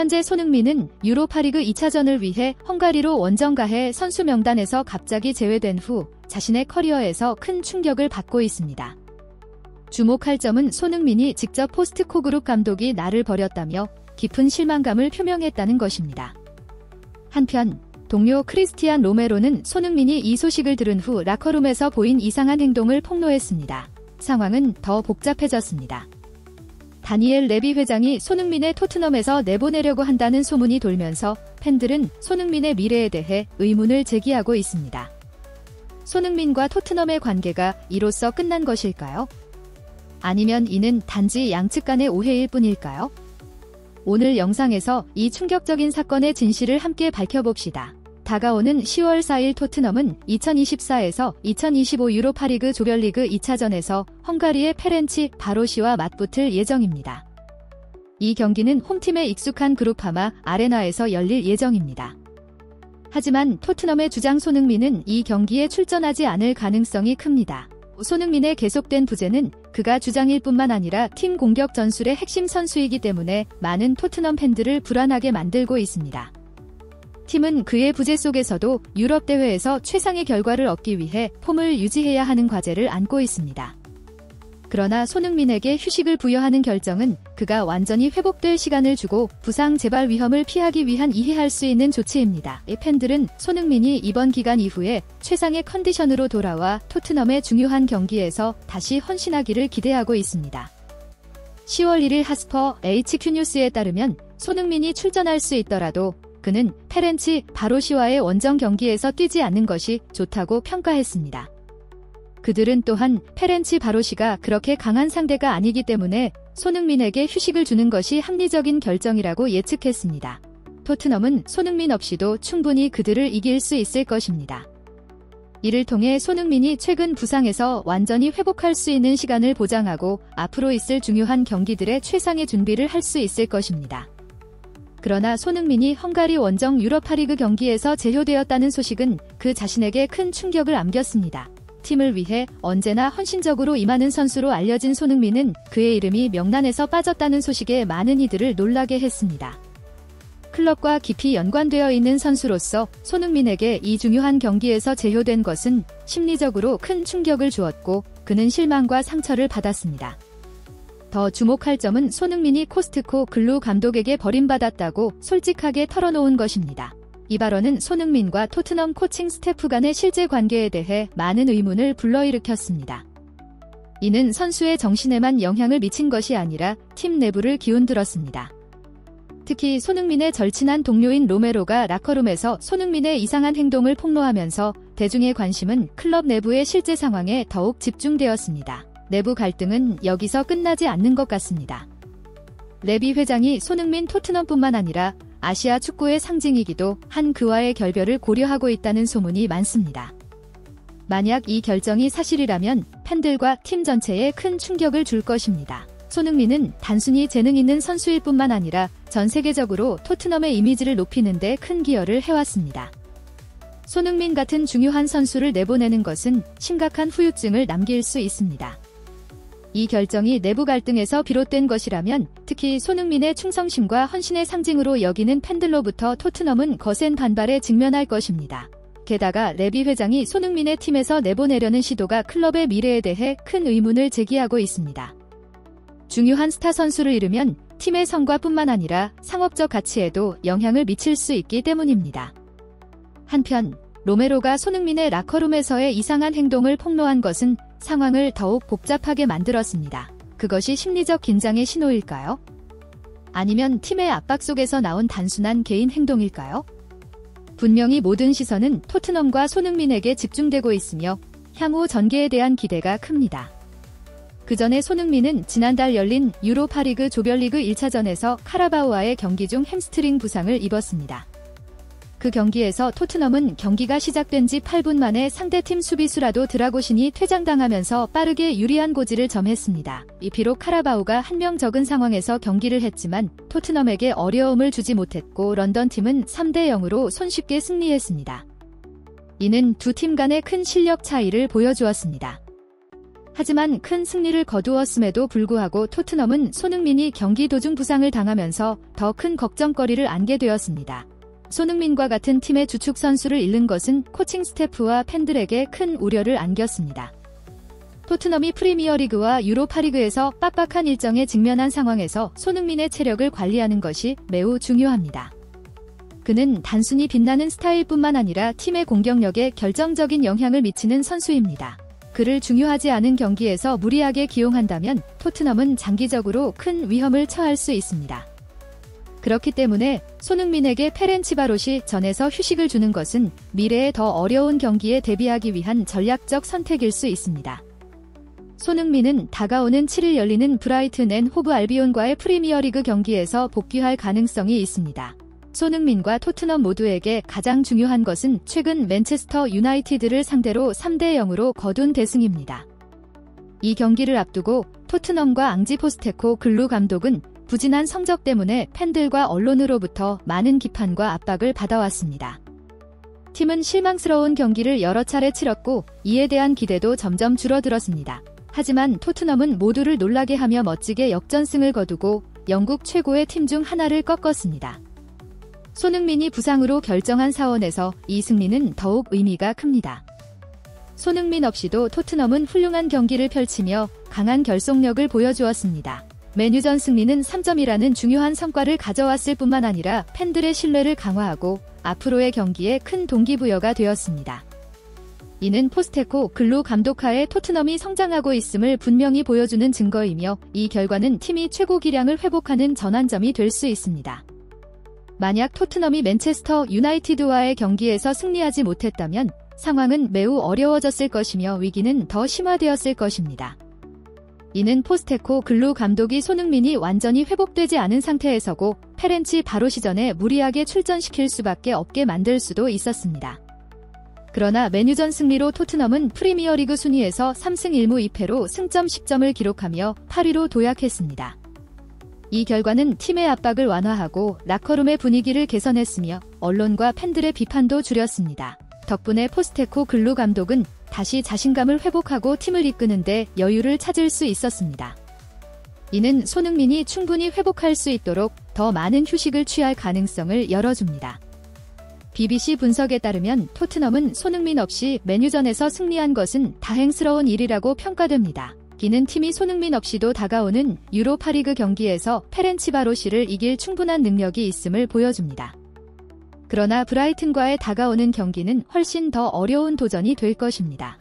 현재 손흥민은 유로파리그 2차전을 위해 헝가리로 원정 가해 선수 명단에서 갑자기 제외된 후 자신의 커리어에서 큰 충격을 받고 있습니다. 주목할 점은 손흥민이 직접 포스트코그룹 감독이 나를 버렸다며 깊은 실망감을 표명했다는 것입니다. 한편 동료 크리스티안 로메로는 손흥민이 이 소식을 들은 후 라커룸에서 보인 이상한 행동을 폭로했습니다. 상황은 더 복잡해졌습니다. 다니엘 레비 회장이 손흥민의 토트넘에서 내보내려고 한다는 소문이 돌면서 팬들은 손흥민의 미래에 대해 의문을 제기하고 있습니다. 손흥민과 토트넘의 관계가 이로써 끝난 것일까요? 아니면 이는 단지 양측 간의 오해일 뿐일까요? 오늘 영상에서 이 충격적인 사건의 진실을 함께 밝혀봅시다. 다가오는 10월 4일 토트넘은 2024에서 2025 유로파리그 조별리그 2차전에서 헝가리의 페렌치 바로시와 맞붙을 예정입니다. 이 경기는 홈팀에 익숙한 그룹하마 아레나에서 열릴 예정입니다. 하지만 토트넘의 주장 손흥민은 이 경기에 출전하지 않을 가능성이 큽니다. 손흥민의 계속된 부재는 그가 주장일 뿐만 아니라 팀 공격 전술의 핵심 선수이기 때문에 많은 토트넘 팬들을 불안하게 만들고 있습니다. 팀은 그의 부재 속에서도 유럽 대회에서 최상의 결과를 얻기 위해 폼을 유지해야 하는 과제를 안고 있습니다. 그러나 손흥민에게 휴식을 부여하는 결정은 그가 완전히 회복될 시간을 주고 부상 재발 위험을 피하기 위한 이해할 수 있는 조치입니다. 팬들은 손흥민이 이번 기간 이후에 최상의 컨디션으로 돌아와 토트넘의 중요한 경기에서 다시 헌신하기를 기대하고 있습니다. 10월 1일 하스퍼 HQ뉴스에 따르면 손흥민이 출전할 수 있더라도 그는 페렌치 바로시와의 원정 경기에서 뛰지 않는 것이 좋다고 평가했습니다. 그들은 또한 페렌치 바로시가 그렇게 강한 상대가 아니기 때문에 손흥민에게 휴식을 주는 것이 합리적인 결정이라고 예측했습니다. 토트넘은 손흥민 없이도 충분히 그들을 이길 수 있을 것입니다. 이를 통해 손흥민이 최근 부상에서 완전히 회복할 수 있는 시간을 보장하고 앞으로 있을 중요한 경기들의 최상의 준비를 할 수 있을 것입니다. 그러나 손흥민이 헝가리 원정 유로파리그 경기에서 제효되었다는 소식은 그 자신에게 큰 충격을 안겼습니다. 팀을 위해 언제나 헌신적으로 임하는 선수로 알려진 손흥민은 그의 이름이 명단에서 빠졌다는 소식에 많은 이들을 놀라게 했습니다. 클럽과 깊이 연관되어 있는 선수로서 손흥민에게 이 중요한 경기에서 제효된 것은 심리적으로 큰 충격을 주었고 그는 실망과 상처를 받았습니다. 더 주목할 점은 손흥민이 코스트코 글루 감독에게 버림받았다고 솔직하게 털어놓은 것입니다. 이 발언은 손흥민과 토트넘 코칭 스태프 간의 실제 관계에 대해 많은 의문을 불러일으켰습니다. 이는 선수의 정신에만 영향을 미친 것이 아니라 팀 내부를 기운들었습니다. 특히 손흥민의 절친한 동료인 로메로가 라커룸에서 손흥민의 이상한 행동을 폭로하면서 대중의 관심은 클럽 내부의 실제 상황에 더욱 집중되었습니다. 내부 갈등은 여기서 끝나지 않는 것 같습니다. 레비 회장이 손흥민 토트넘뿐만 아니라 아시아 축구의 상징이기도 한 그와의 결별을 고려하고 있다는 소문이 많습니다. 만약 이 결정이 사실이라면 팬들과 팀 전체에 큰 충격을 줄 것입니다. 손흥민은 단순히 재능 있는 선수일 뿐만 아니라 전 세계적으로 토트넘의 이미지를 높이는 데 큰 기여를 해왔습니다. 손흥민 같은 중요한 선수를 내보내는 것은 심각한 후유증을 남길 수 있습니다. 이 결정이 내부 갈등에서 비롯된 것이라면 특히 손흥민의 충성심과 헌신의 상징으로 여기는 팬들로부터 토트넘은 거센 반발에 직면할 것입니다. 게다가 레비 회장이 손흥민의 팀에서 내보내려는 시도가 클럽의 미래에 대해 큰 의문을 제기하고 있습니다. 중요한 스타 선수를 잃으면 팀의 성과뿐만 아니라 상업적 가치에도 영향을 미칠 수 있기 때문입니다. 한편 로메로가 손흥민의 라커룸에서의 이상한 행동을 폭로한 것은 상황을 더욱 복잡하게 만들었습니다. 그것이 심리적 긴장의 신호일까요? 아니면 팀의 압박 속에서 나온 단순한 개인 행동일까요? 분명히 모든 시선은 토트넘과 손흥민에게 집중되고 있으며 향후 전개에 대한 기대가 큽니다. 그 전에 손흥민은 지난달 열린 유로파리그 조별리그 1차전에서 카라바오와의 경기 중 햄스트링 부상을 입었습니다. 그 경기에서 토트넘은 경기가 시작된 지 8분 만에 상대팀 수비수라도 드라고신이 퇴장당하면서 빠르게 유리한 고지를 점했습니다. 비록 카라바오가 한 명 적은 상황에서 경기를 했지만 토트넘에게 어려움을 주지 못했고 런던팀은 3대0으로 손쉽게 승리했습니다. 이는 두 팀 간의 큰 실력 차이를 보여주었습니다. 하지만 큰 승리를 거두었음에도 불구하고 토트넘은 손흥민이 경기 도중 부상을 당하면서 더 큰 걱정거리를 안게 되었습니다. 손흥민과 같은 팀의 주축 선수를 잃는 것은 코칭 스태프와 팬들에게 큰 우려를 안겼습니다. 토트넘이 프리미어리그와 유로파리그에서 빡빡한 일정에 직면한 상황에서 손흥민의 체력을 관리하는 것이 매우 중요합니다. 그는 단순히 빛나는 스타일뿐만 아니라 팀의 공격력에 결정적인 영향을 미치는 선수입니다. 그를 중요하지 않은 경기에서 무리하게 기용한다면 토트넘은 장기적으로 큰 위험을 처할 수 있습니다. 그렇기 때문에 손흥민에게 페렌치바롯이 전에서 휴식을 주는 것은 미래에 더 어려운 경기에 대비하기 위한 전략적 선택일 수 있습니다. 손흥민은 다가오는 7일 열리는 브라이튼 앤 호브 알비온과의 프리미어리그 경기에서 복귀할 가능성이 있습니다. 손흥민과 토트넘 모두에게 가장 중요한 것은 최근 맨체스터 유나이티드를 상대로 3대0으로 거둔 대승입니다. 이 경기를 앞두고 토트넘과 앙지 포스테코 글루 감독은 부진한 성적 때문에 팬들과 언론으로부터 많은 비판과 압박을 받아왔습니다. 팀은 실망스러운 경기를 여러 차례 치렀고 이에 대한 기대도 점점 줄어들었습니다. 하지만 토트넘은 모두를 놀라게 하며 멋지게 역전승을 거두고 영국 최고의 팀 중 하나를 꺾었습니다. 손흥민이 부상으로 결정한 사원에서 이 승리는 더욱 의미가 큽니다. 손흥민 없이도 토트넘은 훌륭한 경기를 펼치며 강한 결속력을 보여주었습니다. 맨유전 승리는 3점이라는 중요한 성과를 가져왔을 뿐만 아니라 팬들의 신뢰를 강화하고 앞으로의 경기에 큰 동기부여가 되었습니다. 이는 포스테코 글루 감독하에 토트넘이 성장하고 있음을 분명히 보여주는 증거이며 이 결과는 팀이 최고 기량을 회복하는 전환점이 될 수 있습니다. 만약 토트넘이 맨체스터 유나이티드와의 경기에서 승리하지 못했다면 상황은 매우 어려워졌을 것이며 위기는 더 심화되었을 것입니다. 이는 포스테코 글루 감독이 손흥민이 완전히 회복되지 않은 상태에서고 페렌치 바롯 시전에 무리하게 출전시킬 수밖에 없게 만들 수도 있었습니다. 그러나 맨유전 승리로 토트넘은 프리미어리그 순위에서 3승 1무 2패로 승점 10점을 기록하며 8위로 도약했습니다. 이 결과는 팀의 압박을 완화하고 라커룸의 분위기를 개선했으며 언론과 팬들의 비판도 줄였습니다. 덕분에 포스테코 글루 감독은 다시 자신감을 회복하고 팀을 이끄는데 여유를 찾을 수 있었습니다. 이는 손흥민이 충분히 회복할 수 있도록 더 많은 휴식을 취할 가능성을 열어줍니다. BBC 분석에 따르면 토트넘은 손흥민 없이 맨유전에서 승리한 것은 다행스러운 일이라고 평가됩니다. 이는 팀이 손흥민 없이도 다가오는 유로파리그 경기에서 페렌치바로시를 이길 충분한 능력이 있음을 보여줍니다. 그러나 브라이튼과의 다가오는 경기는 훨씬 더 어려운 도전이 될 것입니다.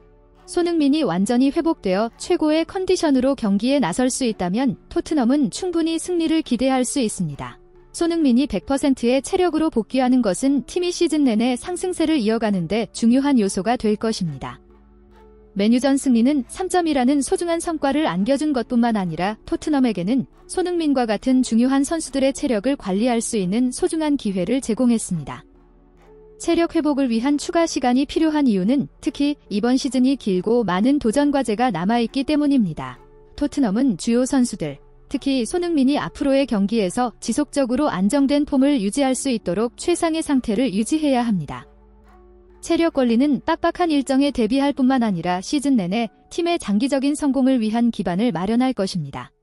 손흥민이 완전히 회복되어 최고의 컨디션으로 경기에 나설 수 있다면 토트넘은 충분히 승리를 기대할 수 있습니다. 손흥민이 100%의 체력으로 복귀하는 것은 팀이 시즌 내내 상승세를 이어가는데 중요한 요소가 될 것입니다. 맨유전 승리는 3점이라는 소중한 성과를 안겨준 것뿐만 아니라 토트넘에게는 손흥민과 같은 중요한 선수들의 체력을 관리할 수 있는 소중한 기회를 제공했습니다. 체력 회복을 위한 추가 시간이 필요한 이유는 특히 이번 시즌이 길고 많은 도전 과제가 남아있기 때문입니다. 토트넘은 주요 선수들, 특히 손흥민이 앞으로의 경기에서 지속적으로 안정된 폼을 유지할 수 있도록 최상의 상태를 유지해야 합니다. 체력 관리는 빡빡한 일정에 대비할 뿐만 아니라 시즌 내내 팀의 장기적인 성공을 위한 기반을 마련할 것입니다.